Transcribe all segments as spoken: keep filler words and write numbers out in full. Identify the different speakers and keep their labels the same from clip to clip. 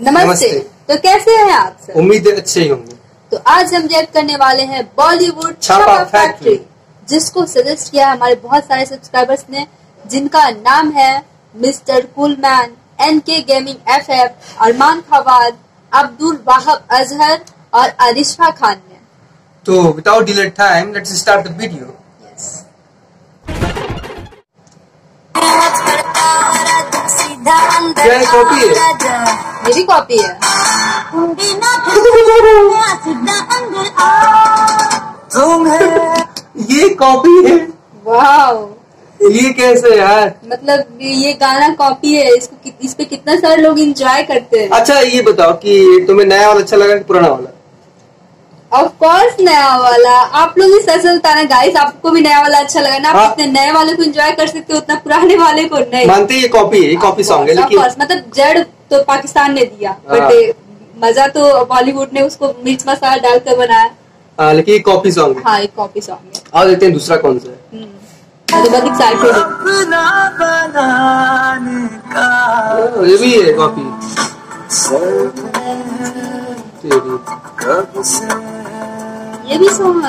Speaker 1: नमस्ते, नमस्ते। तो कैसे हैं आप सर?
Speaker 2: उम्मीद है अच्छे ही होंगे।
Speaker 1: तो आज हम रिएक्ट करने वाले हैं बॉलीवुड
Speaker 2: छापा फैक्ट्री,
Speaker 1: जिसको सजेस्ट किया हमारे बहुत सारे सब्सक्राइबर्स ने, जिनका नाम है mister Coolman, N K gaming F F, Arman Khawad, Abdul Wahab Azhar और अरिशा खान ने।
Speaker 2: तो without delay time let's start the video. क्या ये कॉपी है?
Speaker 1: मेरी कॉपी है।
Speaker 2: ये कॉपी है?
Speaker 1: वाह,
Speaker 2: ये कैसे यार?
Speaker 1: मतलब ये गाना कॉपी है, इसको इस पे कितना सारे लोग एंजॉय करते हैं।
Speaker 2: अच्छा ये बताओ कि तुम्हें नया वाला अच्छा लगा कि पुराना वाला?
Speaker 1: ऑफ कोर्स नया वाला। आप लोग भी सच बताना गाइस, आपको भी नया वाला अच्छा लगा ना? आप जितने नए वाले को एंजॉय कर सकते हो उतना पुराने वाले को नहीं।
Speaker 2: मानते ये कॉपी है, ये कॉपी सॉन्ग है, लेकिन
Speaker 1: मतलब जड़ तो पाकिस्तान ने दिया, बट मजा तो बॉलीवुड ने उसको मिर्च मसाला डालकर बनाया।
Speaker 2: हाँ, लेकिन ये कॉपी सॉन्ग है।
Speaker 1: हाँ, एक कॉपी सॉन्ग है।
Speaker 2: और देखते हैं दूसरा कौन सा है।
Speaker 1: बहुत एक्साइटेड
Speaker 2: है। ये भी है कॉपी।
Speaker 1: ये भी सॉन्ग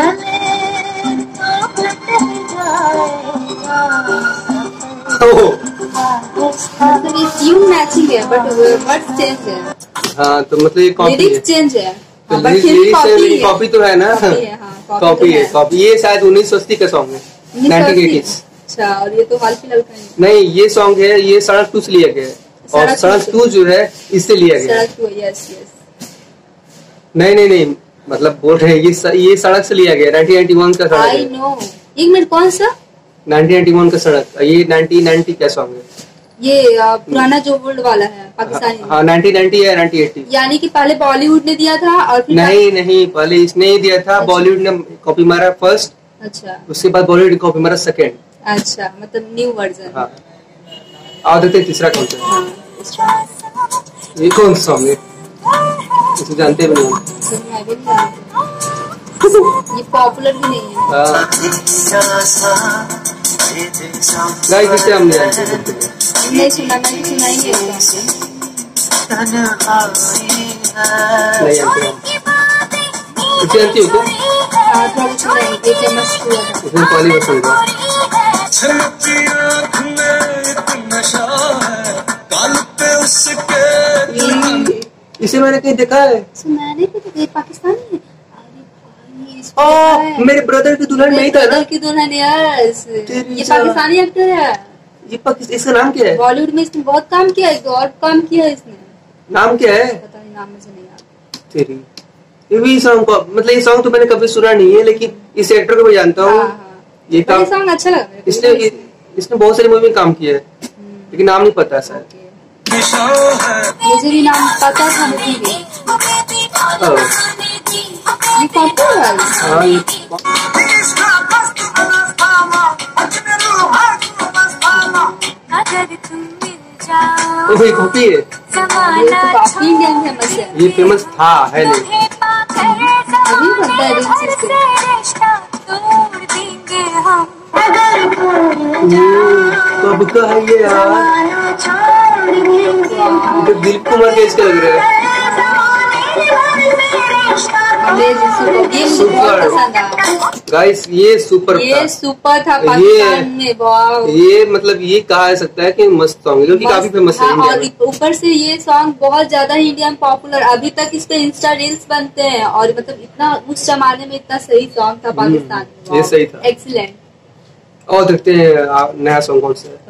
Speaker 1: मतलब ये ट्यून मैचिंग है बट वर्ड्स चेंज है।
Speaker 2: हाँ, तो मतलब ये कॉपी है,
Speaker 1: लिरिक्स चेंज है,
Speaker 2: तो बट फिर कॉपी है। कॉपी तो है ना? कॉपी है, कॉपी। ये शायद उन्नीस सौ अस्सी का सॉन्ग है, नाइनटीन एटीज़।
Speaker 1: अच्छा, और ये तो हाल फिलहाल का है।
Speaker 2: नहीं, ये सॉन्ग है, ये सड़क टू से लिया गया है, और सड़क टू जो है इससे लिया गया है।
Speaker 1: सड़क टू, यस यस।
Speaker 2: नहीं नहीं नहीं, मतलब बोल रहे हैं ये स, ये सड़क से लिया गया, नाइनटीन नाइंटी वन का सड़क है।
Speaker 1: I know. एक मिनट, कौन सा?
Speaker 2: नाइनटीन नाइंटी वन का सड़क, ये नाइनटीन नाइंटी का सॉन्ग है।
Speaker 1: ये पुराना जो वर्ल्ड वाला है पाकिस्तानी।
Speaker 2: हाँ, नाइनटीन नाइंटी या नाइनटीन एटी।
Speaker 1: यानी कि पहले बॉलीवुड ने दिया था और फिर
Speaker 2: नहीं नहीं, पहले इसने ही दिया था। बॉलीवुड ने कॉपी मारा फर्स्ट,
Speaker 1: अच्छा,
Speaker 2: उसके बाद बॉलीवुड ने कॉपी मारा सेकेंड।
Speaker 1: अच्छा, मतलब न्यू वर्जन।
Speaker 2: हाँ, और देखते हैं तीसरा कौन सा है। ये कौन सा सॉन्ग है? इसे जानते भी नहीं,
Speaker 1: ये पॉपुलर भी नहीं है।
Speaker 2: गाइस इसे हम नहीं जानते,
Speaker 1: नहीं सुना, मैंने सुना ही नहीं।
Speaker 2: नहीं जानते। इसे जानती हो क्या?
Speaker 1: हाँ, थोड़ा सुना है, ये फेमस हुआ था।
Speaker 2: इसमें पहली बार सुना। इसे मैंने कहीं देखा है।
Speaker 1: मैंने भी, पाकिस्तानी है।
Speaker 2: ओ, मेरे ब्रदर की दुल्हन में ही था ना?
Speaker 1: की दुल्हन, यस। ये पाकिस्तानी एक्टर है।
Speaker 2: ये पाकिस्तान, इसका नाम क्या है?
Speaker 1: बॉलीवुड में इसने बहुत काम किया है, और काम किया है इसने।
Speaker 2: नाम क्या है?
Speaker 1: पता नहीं, नाम मुझे नहीं याद।
Speaker 2: तेरी ये भी सॉन्ग को, मतलब ये सॉन्ग तो मैंने कभी सुना नहीं है, लेकिन इस एक्टर को मैं जानता हूँ। ये काम
Speaker 1: सॉन्ग अच्छा लगा
Speaker 2: इसने इसने बहुत सारी मूवी में काम किया है, लेकिन नाम नहीं पता सर।
Speaker 1: मुझे भी नाम पता था, मुझे भी। ये कॉपी है।
Speaker 2: हाँ, ये वही कॉपी है।
Speaker 1: ये तो काफी इंडियन फेमस है।
Speaker 2: ये फेमस था, है नहीं?
Speaker 1: अभी बनता है रील्स इसके।
Speaker 2: कब का है ये यार? तो दिलीप कुमार के इसके लग रहा है।
Speaker 1: ये मुझे बहुत पसंद आया
Speaker 2: गाइस, ये सुपर
Speaker 1: ये सुपर था पाकिस्तान में। वाव,
Speaker 2: ये मतलब ये कहा जा सकता है कि मस्त सॉन्ग है, क्योंकि काफी फेमस है।
Speaker 1: और ऊपर से ये सॉन्ग बहुत ज्यादा ही इंडिया में पॉपुलर, अभी तक इस पे इंस्टा रील्स बनते हैं, और मतलब इतना उस जमाने में इतना सही सॉन्ग था पाकिस्तान में।
Speaker 2: ये सही था,
Speaker 1: एक्सीलेंट।
Speaker 2: और देखते हैं नया सॉन्ग कौन सा है।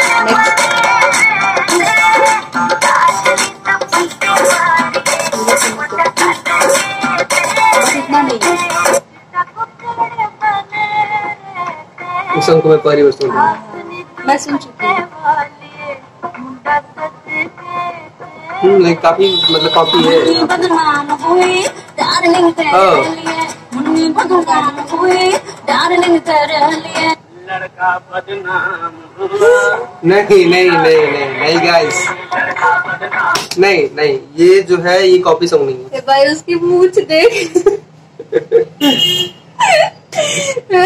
Speaker 2: इतना नहीं है इस सॉन्ग को मैं पहली बार सुन रहा
Speaker 1: हूँ। मैं सुन चुकी हूँ।
Speaker 2: हम्म, लाइक काफी मतलब कॉपी है।
Speaker 3: लड़का बदनाम
Speaker 2: नहीं नहीं नहीं नहीं नहीं गाइस, नहीं नहीं, ये जो है ये कॉपी सॉन्ग नहीं है
Speaker 1: भाई। उसकी मूंछ देख।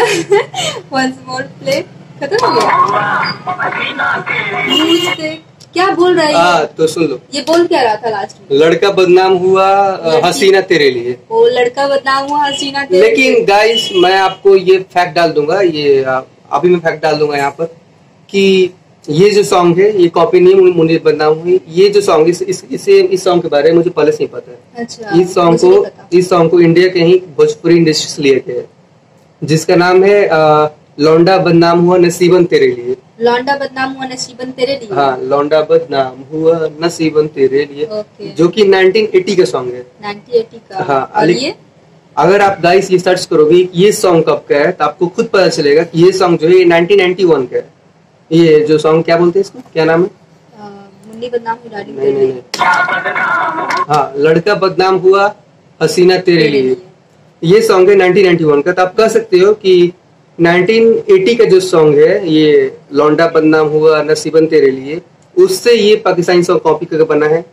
Speaker 1: वंस मोर प्ले खत्म हो गया। मूंछ देख, क्या बोल रहा है
Speaker 2: हाँ
Speaker 1: ये?
Speaker 2: तो सुन लो,
Speaker 1: ये बोल क्या रहा था लास्ट में?
Speaker 2: लड़का बदनाम हुआ
Speaker 1: लड़की-
Speaker 2: हसीना तेरे लिए।
Speaker 1: वो लड़का बदनाम हुआ हसीना तेरे
Speaker 2: लेकिन
Speaker 1: लिए।
Speaker 2: गाइस मैं आपको ये फैक्ट डाल दूंगा, ये आ, अभी मैं फैक्ट डाल दूंगा यहाँ पर कि ये जो सॉन्ग है ये कॉपी नहीं हुई, मुझे बदनाम हुई। ये जो सॉन्ग इस इस इसे इस सॉन्ग के बारे में मुझे पहले से ही पता है।
Speaker 1: अच्छा,
Speaker 2: इस सॉन्ग
Speaker 1: मुझे नहीं
Speaker 2: को
Speaker 1: पता।
Speaker 2: इस सॉन्ग को इंडिया के ही भोजपुरी इंडस्ट्री से लिया गया है, जिसका नाम है आ, लौंडा बदनाम हुआ नसीबन तेरे लिए।
Speaker 1: लौंडा बदनाम हुआ नसीबन तेरे लिए।
Speaker 2: हाँ, लौंडा बदनाम हुआ नसीबन तेरे लिए,
Speaker 1: ओके।
Speaker 2: जो कि नाइनटीन एटी का सॉन्ग है।
Speaker 1: नाइनटीन एटी का।
Speaker 2: हाँ,
Speaker 1: और
Speaker 2: लेकिन-
Speaker 1: ये
Speaker 2: अगर आप गाइस ये सर्च करोगे कि ये सॉन्ग कब का है तो आपको खुद पता चलेगा कि ये सॉन्ग जो है ये नाइनटीन नाइंटी वन का है। ये जो सॉन्ग क्या बोलते हैं इसको, क्या नाम है?
Speaker 1: अ, मुन्नी बदनाम हुई डार्लिंग
Speaker 2: नहीं
Speaker 1: तेरे
Speaker 2: नहीं
Speaker 1: लिए।
Speaker 2: नहीं, हाँ, लड़का बदनाम हुआ हसीना तेरे
Speaker 1: तेरे
Speaker 2: लिए,
Speaker 1: लिए।
Speaker 2: ये सॉन्ग है नाइनटीन नाइंटी वन का। तो आप कह सकते हो कि नाइनटीन एटी का जो सॉन्ग है ये लौंडा बदनाम हुआ नसीबन तेरे लिए, उससे ये पाकिस्तानी सॉन्ग कॉपी करके बना है,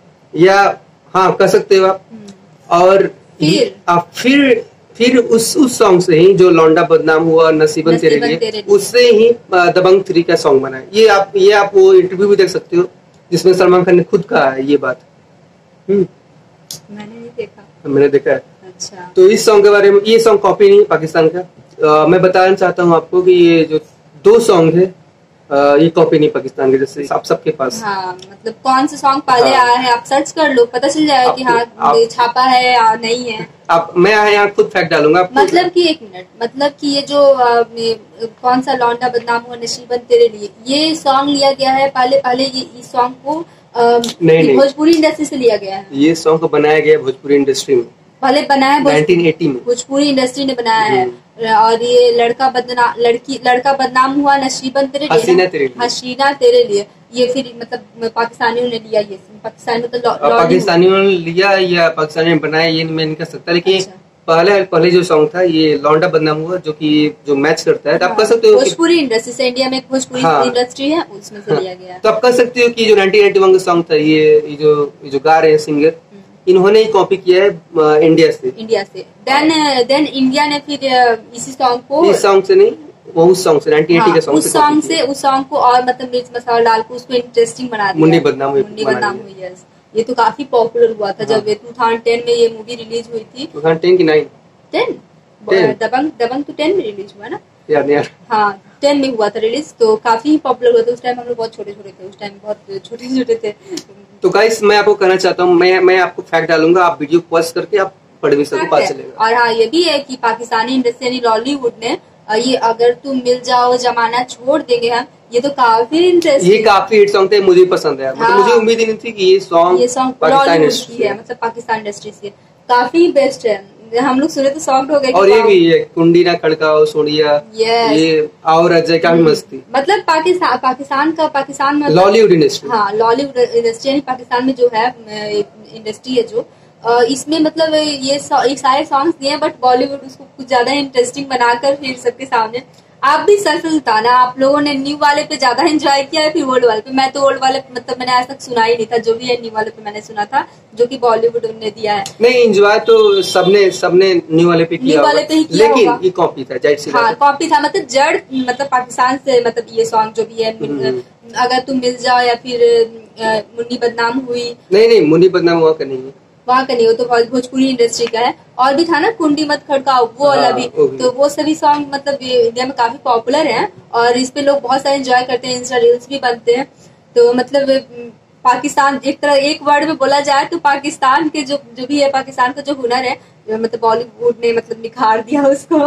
Speaker 2: या हाँ कह सकते हो आप।
Speaker 1: हम्म।
Speaker 2: और
Speaker 1: फिर?
Speaker 2: आप फिर फिर उस उस सॉन्ग से ही जो लौंडा बदनाम हुआ नसीबन तेरे
Speaker 1: नसीबन
Speaker 2: लिए,
Speaker 1: तेरे लिए।
Speaker 2: उससे ही अ, दबंग थ्री का सॉन्ग बना है। ये आप ये आप वो इंटरव्यू भी देख सकते हो जिसमें सलमान खान ने खुद कहा है ये बात। हम्म,
Speaker 1: मैंने नहीं देखा।
Speaker 2: मैंने देखा है।
Speaker 1: अच्छा।
Speaker 2: तो इस सॉन्ग के बारे में, ये सॉन्ग कॉपी नहीं है पाकिस्तान का। अ, मैं बताना चाहता हूँ आपको कि ये जो दो सॉन्ग है अ, ये कॉपी नहीं पाकिस्तान के, जैसे आप सबके पास।
Speaker 1: हाँ, मतलब कौन सा सॉन्ग पहले
Speaker 2: हाँ।
Speaker 1: आया है आप सर्च कर लो, पता चल जाएगा कि हाँ
Speaker 2: आपको- आप-
Speaker 1: ये छापा है या नहीं है।
Speaker 2: आप मैं यहाँ खुद फैक्ट डालूंगा आपको।
Speaker 1: मतलब कि एक मिनट, मतलब कि ये जो अ, ये, कौन सा लौंडा बदनाम हुआ नसीबन तेरे लिए, ये सॉन्ग लिया गया है पहले पहले ये इस सॉन्ग को अ,
Speaker 2: नहीं, नहीं।
Speaker 1: भोजपुरी इंडस्ट्री से लिया गया है।
Speaker 2: ये सॉन्ग को बनाया गया है भोजपुरी इंडस्ट्री में
Speaker 1: पहले बनाया है भोज-
Speaker 2: नाइनटीन एटी में।
Speaker 1: भोजपुरी इंडस्ट्री ने बनाया है। और ये लड़का बदनाम लड़की लड़का बदनाम हुआ नसीबन तेरे लिए
Speaker 2: हसीना
Speaker 1: ना?
Speaker 2: तेरे लिए।
Speaker 1: हसीना तेरे लिए, ये फिर मतलब पाकिस्तानियों ने लिया, ये पाकिस्तान में तो लौ-
Speaker 2: अब
Speaker 1: लौंडी-
Speaker 2: पाकिस्तानियों ने लिया या पाकिस्तानियों ने बनाया ये मैं नहीं कह सकता, लेकिन
Speaker 1: अच्छा।
Speaker 2: पहले पहले जो सॉन्ग था ये लौंडा बदनाम हुआ, जो कि जो मैच करता है। तो आप कह सकते हो कि
Speaker 1: भोजपुरी इंडस्ट्री से, इंडिया में एक भोजपुरी
Speaker 2: हाँ।
Speaker 1: इंडस्ट्री है उसमें से
Speaker 2: हाँ,
Speaker 1: लिया गया है।
Speaker 2: तो आप कह सकते हो कि जो नाइनटीन नाइंटी वन का सॉन्ग था ये ये जो ये जो गा रहे हैं सिंगर, इन्होंने ही कॉपी किया है अ, इंडिया से।
Speaker 1: इंडिया से। देन देन इंडिया ने फिर अ, इसी सॉन्ग को
Speaker 2: इस सॉन्ग से नहीं, वो उस सॉन्ग से नाइनटीन एटी
Speaker 1: हाँ,
Speaker 2: का सॉन्ग
Speaker 1: उस
Speaker 2: से
Speaker 1: सॉन्ग
Speaker 2: copy
Speaker 1: से
Speaker 2: किया।
Speaker 1: उस सॉन्ग को और मतलब मिर्च मसाला डाल के उसको इंटरेस्टिंग बना दिया।
Speaker 2: मुन्नी बदनाम हुई
Speaker 1: मुन्नी
Speaker 2: बना
Speaker 1: बदनाम
Speaker 2: दिया।
Speaker 1: हुई, yes। ये तो काफी पॉपुलर हुआ था
Speaker 2: हाँ।
Speaker 1: जब टू थाउजेंड टेन में ये मूवी रिलीज हुई थी।
Speaker 2: टू थाउजेंड टेन की nine
Speaker 1: ten
Speaker 2: ten.
Speaker 1: Dabangg Dabangg तो टेन में रिलीज हुआ ना?
Speaker 2: याद नहीं यार।
Speaker 1: हाँ, टेन में हुआ था रिलीज, तो काफी पॉपुलर हुआ था। उस टाइम हम लोग बहुत छोटे छोटे थे, उस टाइम बहुत छोटे छोटे थे।
Speaker 2: तो गाइस मैं आपको कहना चाहता हूँ, मैं मैं आपको फैक्ट डालूंगा, आप वीडियो पॉज करके आप पढ़ भी सकते, पता चलेगा।
Speaker 1: और हाँ, ये भी है कि पाकिस्तानी इंडस्ट्री यानी लॉलीवुड ने अ, ये अगर तुम मिल जाओ जमाना छोड़ देंगे हम, ये तो काफी इंटरेस्टिंग
Speaker 2: ये काफी हिट सॉन्ग थे, मुझे पसंद है। मतलब
Speaker 1: हाँ।
Speaker 2: मुझे उम्मीद ही नहीं थी कि ये सॉन्ग
Speaker 1: ये सॉन्ग
Speaker 2: पाकिस्तान
Speaker 1: बॉलीवुड
Speaker 2: इंडस्ट्री
Speaker 1: की है,
Speaker 2: से।
Speaker 1: मतलब पाकिस्तान इंडस्ट्री से काफी बेस्ट है। हम लोग सुने तो सॉफ्ट हो गए कि
Speaker 2: और ये
Speaker 1: वाह।
Speaker 2: भी ये कुंडी ना खड़काओ सोनिया,
Speaker 1: Yes.
Speaker 2: ये और अजय काफी मस्त थी।
Speaker 1: मतलब पाकिस्तान पाकिस्तान का पाकिस्तान में
Speaker 2: लॉलीवुड इंडस्ट्री।
Speaker 1: हाँ, लॉलीवुड इंडस्ट्री यानी पाकिस्तान में जो है इंडस्ट्री है जो अ, इसमें मतलब ये सॉ- ये सारे सॉन्ग्स दिए हैं, बट बॉलीवुड उसको कुछ ज्यादा इंटरेस्टिंग बनाकर फिर सबके सामने। आप भी सच बताना, आप लोगों ने न्यू वाले पे ज्यादा एंजॉय किया है फिर ओल्ड वाले पे? मैं तो ओल्ड वाले पे मतलब मैंने आज तक सुना ही नहीं था, जो भी है न्यू वाले पे मैंने सुना था, जो कि बॉलीवुड ने दिया है।
Speaker 2: नहीं, एंजॉय तो सबने सबने न्यू वाले पे किया
Speaker 1: न्यू वाले
Speaker 2: होगा,
Speaker 1: पे ही किया
Speaker 2: लेकिन
Speaker 1: होगा।
Speaker 2: ये कॉपी था, जाहिर सी
Speaker 1: हाँ,
Speaker 2: बात है।
Speaker 1: कॉपी था, मतलब जड़ मतलब पाकिस्तान से, मतलब ये सॉन्ग जो भी है
Speaker 2: हम्म।
Speaker 1: अगर तुम मिल जाओ या फिर अ, मुन्नी बदनाम हुई,
Speaker 2: नहीं नहीं, मुन्नी बदनाम हुआ का नहीं है।
Speaker 1: वहाँ का नहीं, वो तो भोज- भोजपुरी इंडस्ट्री का है। और भी था ना कुंडी मत खड़काओ, वो वाला
Speaker 2: हाँ,
Speaker 1: भी।
Speaker 2: वो भी।
Speaker 1: तो वो सभी सॉन्ग मतलब ये इंडिया में काफी पॉपुलर हैं और इस पे लोग बहुत सारे एंजॉय करते हैं, इंस्टा रील्स भी बनते हैं। तो मतलब अम, पाकिस्तान एक तरह एक वर्ड में बोला जाए तो पाकिस्तान के जो जो भी है, पाकिस्तान का जो हुनर है, मतलब बॉलीवुड ने मतलब निखार दिया उसको।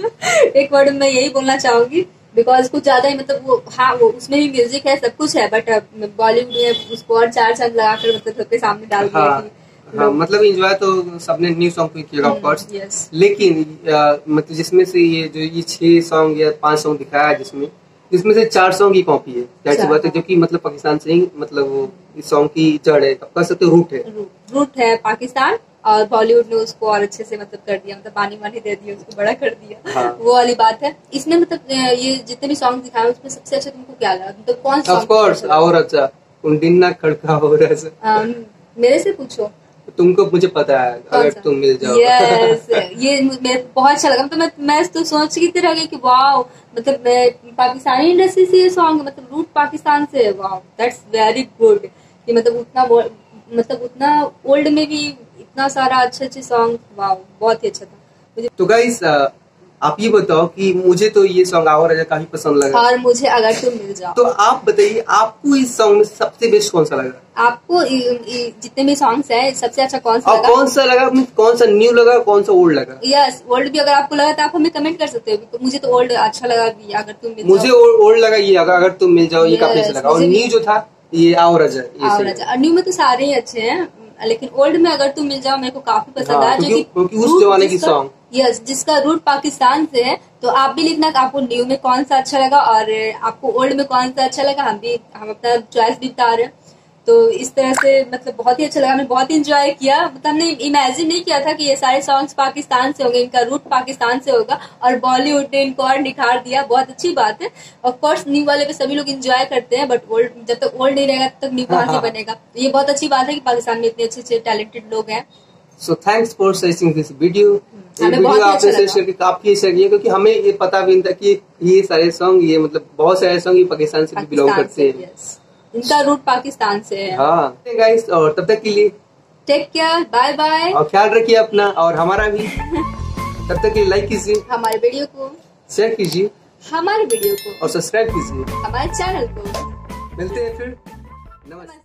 Speaker 1: एक वर्ड में मैं यही बोलना चाहूंगी, बिकॉज कुछ ज्यादा ही मतलब वो, हाँ वो उसमें भी म्यूजिक है, सब कुछ है, बट बॉलीवुड ने उसको और चार चांद लगाकर मतलब सबके सामने डाल दिया
Speaker 2: हाँ,
Speaker 1: कि
Speaker 2: हाँ, मतलब एंजॉय तो सबने न्यू सॉन्ग पे किया ऑफ कोर्स।
Speaker 1: यस।
Speaker 2: लेकिन अ, मतलब जिसमें से ये जो ये छह सॉन्ग या पांच सॉन्ग दिखाया है, जिसमें जिसमें से चार सॉन्ग की कॉपी है, जाहिर सी
Speaker 1: अच्छा,
Speaker 2: बात है,
Speaker 1: हाँ।
Speaker 2: जो कि मतलब पाकिस्तान से ही मतलब वो इस सॉन्ग की जड़ है, कह सकते हो रूट है।
Speaker 1: रूट रूट है पाकिस्तान, और बॉलीवुड ने उसको और अच्छे से मतलब कर दिया, मतलब पानी वानी दे दिया, उसको बड़ा कर दिया।
Speaker 2: हाँ।
Speaker 1: वो वाली बात है। इसमें मतलब अ, ये जितने भी सॉन्ग दिखाए उसमें सबसे अच्छा तुमको क्या लगा, मतलब कौन सा
Speaker 2: ऑफ कोर्स और अच्छा कुंडिन्ना खड़का हो रहा है।
Speaker 1: अम, मेरे से पूछो।
Speaker 2: तुमको मुझे पता है अगर तुम मिल जाओ।
Speaker 1: यस ये मुझे बहुत अच्छा लगा। मतलब मैं मैं तो सोच की रह गई कि वाओ, मतलब पाकिस्तानी इंडस्ट्री से ये सॉन्ग, मतलब रूट पाकिस्तान से, वाओ दैट्स वेरी गुड। कि मतलब उतना मतलब उतना ओल्ड में भी इतना सारा अच्छे अच्छे सॉन्ग, वाओ बहुत ही अच्छा था मुझे।
Speaker 2: तो गाइस आप ये बताओ कि मुझे तो ये सॉन्ग आओ राजा काफी पसंद लगा,
Speaker 1: और मुझे अगर तुम मिल जाओ।
Speaker 2: तो आप बताइए आपको इस सॉन्ग में सबसे बेस्ट कौन सा लगा?
Speaker 1: आपको इ, इ, जितने भी सॉन्ग्स हैं सबसे अच्छा कौन सा
Speaker 2: और
Speaker 1: लगा?
Speaker 2: कौन सा लगा, कौन सा न्यू लगा, कौन सा ओल्ड लगा?
Speaker 1: यस ओल्ड भी अगर आपको लगा तो आप हमें कमेंट कर सकते हो। मुझे तो ओल्ड अच्छा लगा कि अगर तुम मिल
Speaker 2: मुझे ओल्ड लगा ये अगर अगर तुम मिल जाओ, ये काफी अच्छा लगा। और न्यू जो था ये आओ राजा,
Speaker 1: आओ राजा। और न्यू में तो सारे ही अच्छे हैं, लेकिन ओल्ड में अगर तुम मिल जाओ मेरे को काफी पसंद आया, जो कि
Speaker 2: उस जमाने की सॉन्ग,
Speaker 1: यस जिसका रूट पाकिस्तान से है। तो आप भी लिखना कि आपको न्यू में कौन सा अच्छा लगा और आपको ओल्ड में कौन सा अच्छा लगा। हम भी हम अपना चॉइस भी बता रहे हैं। तो इस तरह से मतलब बहुत ही अच्छा लगा, हमने बहुत इंजॉय किया। मतलब हमने इमेजिन नहीं किया था कि ये सारे सॉन्ग्स पाकिस्तान से होंगे, इनका रूट पाकिस्तान से होगा और बॉलीवुड ने इनको और निखार दिया। बहुत अच्छी बात है। ऑफ कोर्स न्यू वाले पे सभी लोग इंजॉय करते हैं, बट ओल्ड जब तक ओल्ड नहीं रहेगा तब तक न्यू कहाँ से बनेगा। ये बहुत अच्छी बात है कि पाकिस्तान में इतने अच्छे अच्छे टैलेंटेड लोग हैं।
Speaker 2: So thanks for searching this video. ये
Speaker 1: हमें
Speaker 2: वीडियो
Speaker 1: बहुत
Speaker 2: आपने
Speaker 1: अच्छा
Speaker 2: शेयर करके काफी अच्छा किया, क्योंकि हमें ये पता भी नहीं था कि ये सारे सॉन्ग, ये मतलब बहुत सारे सॉन्ग ये पाकिस्तान से भी बिलोंग करते हैं।
Speaker 1: इनका रूट पाकिस्तान से है।
Speaker 2: हाँ गाइस, और तब तक के लिए
Speaker 1: टेक केयर, बाय बाय,
Speaker 2: और ख्याल रखिए अपना और हमारा भी। तब तक के लिए लाइक कीजिए,
Speaker 1: हमारे वीडियो को
Speaker 2: शेयर कीजिए,
Speaker 1: हमारे वीडियो को
Speaker 2: और सब्सक्राइब कीजिए
Speaker 1: हमारे चैनल को।
Speaker 2: मिलते हैं फिर, नमस्ते।